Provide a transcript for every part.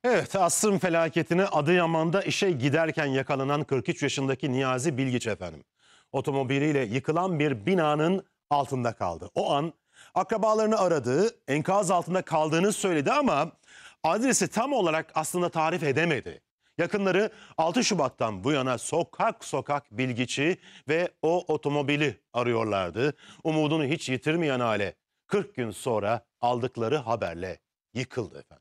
Evet, asrın felaketine Adıyaman'da işe giderken yakalanan 43 yaşındaki Niyazi Bilgiç efendim. Otomobiliyle yıkılan bir binanın altında kaldı. O an akrabalarını aradı, enkaz altında kaldığını söyledi ama adresi tam olarak aslında tarif edemedi. Yakınları 6 Şubat'tan bu yana sokak sokak Bilgiç'i ve o otomobili arıyorlardı. Umudunu hiç yitirmeyen aile 40 gün sonra aldıkları haberle yıkıldı efendim.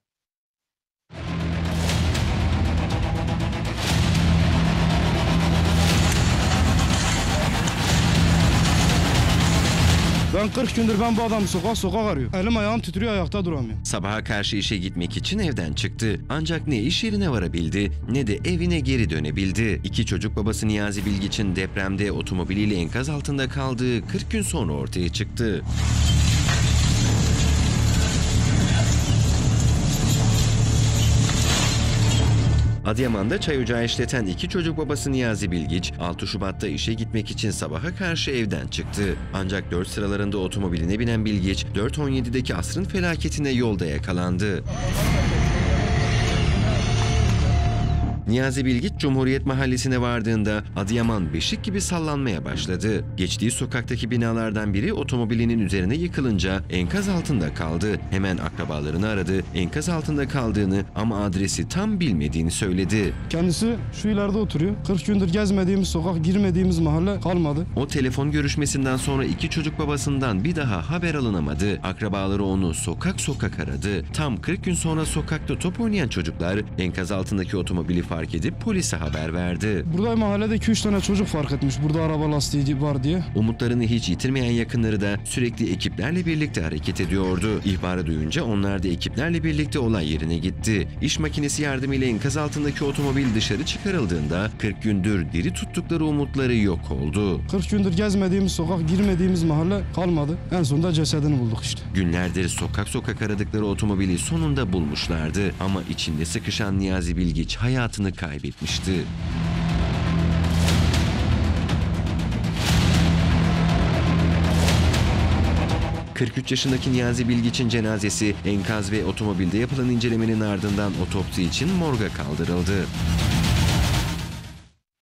Ben 40 gündür bu adamı sokak sokak arıyorum. Elim ayağım titriyor, ayakta duramıyorum. Sabaha karşı işe gitmek için evden çıktı. Ancak ne iş yerine varabildi ne de evine geri dönebildi. İki çocuk babası Niyazi Bilgiç'in depremde otomobiliyle enkaz altında kaldığı 40 gün sonra ortaya çıktı. Adıyaman'da çay ocağı işleten iki çocuk babası Niyazi Bilgiç, 6 Şubat'ta işe gitmek için sabaha karşı evden çıktı. Ancak 4 sıralarında otomobiline binen Bilgiç, 4.17'deki asrın felaketine yolda yakalandı. Niyazi Bilgiç, Cumhuriyet Mahallesi'ne vardığında Adıyaman beşik gibi sallanmaya başladı. Geçtiği sokaktaki binalardan biri otomobilinin üzerine yıkılınca enkaz altında kaldı. Hemen akrabalarını aradı, enkaz altında kaldığını ama adresi tam bilmediğini söyledi. Kendisi şu ileride oturuyor. 40 gündür gezmediğimiz sokak, girmediğimiz mahalle kalmadı. O telefon görüşmesinden sonra iki çocuk babasından bir daha haber alınamadı. Akrabaları onu sokak sokak aradı. Tam 40 gün sonra sokakta top oynayan çocuklar enkaz altındaki otomobili fark edip polise haber verdi. Burada mahallede 2-3 tane çocuk fark etmiş burada araba lastiği var diye. Umutlarını hiç yitirmeyen yakınları da sürekli ekiplerle birlikte hareket ediyordu. İhbarı duyunca onlar da ekiplerle birlikte olay yerine gitti. İş makinesi yardımıyla enkaz altındaki otomobil dışarı çıkarıldığında 40 gündür diri tuttukları umutları yok oldu. 40 gündür gezmediğimiz sokak, girmediğimiz mahalle kalmadı. En sonunda cesedini bulduk işte. Günlerdir sokak sokak aradıkları otomobili sonunda bulmuşlardı. Ama içinde sıkışan Niyazi Bilgiç hayatını kaybetmişti. ...43 yaşındaki Niyazi Bilgiç'in cenazesi enkaz ve otomobilde yapılan incelemenin ardından otopsi için morga kaldırıldı.